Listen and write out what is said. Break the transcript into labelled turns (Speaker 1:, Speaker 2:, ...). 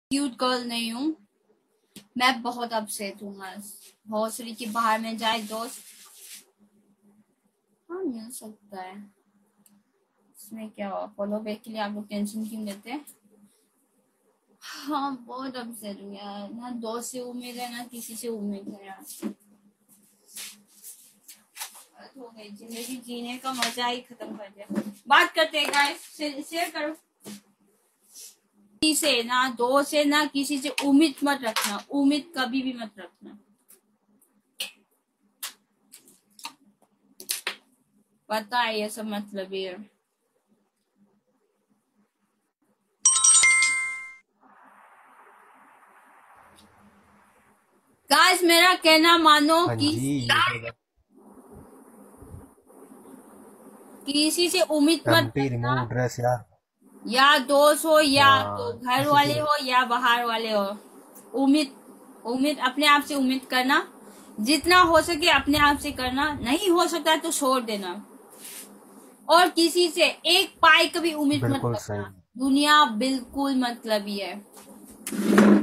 Speaker 1: Cute girl नहीं हूँ मैं, बहुत अपसेट हूँ आज। भोसड़ी की बाहर में जाए दोस्त, हाँ मिल सकता है, इसमें क्या हुआ। फॉलो बैक के लिए आप लोग टेंशन क्यों लेते हैं। हाँ बहुत अपसेट हूँ यार, ना दोस्त से उम्मीद है ना किसी से उम्मीद है यार। हो गई जिंदगी जीने का मजा ही खत्म कर दिया। बात करते हैं गाइस, शेयर करो। किसी से ना, दोस्त से ना, किसी से उम्मीद मत रखना, उम्मीद कभी भी मत रखना। पता है ये सब मतलब ही है। गाइस मेरा कहना मानो, किसी से उम्मीद मत रखना,
Speaker 2: ड्रेस यार,
Speaker 1: या दोस्त हो या तो घर वाले हो या बाहर वाले हो। उम्मीद उम्मीद अपने आप से उम्मीद करना, जितना हो सके अपने आप से करना, नहीं हो सकता तो छोड़ देना। और किसी से एक पाई कभी उम्मीद मत
Speaker 2: बिल्कुल सही।
Speaker 1: रखना, दुनिया बिल्कुल मतलबी है।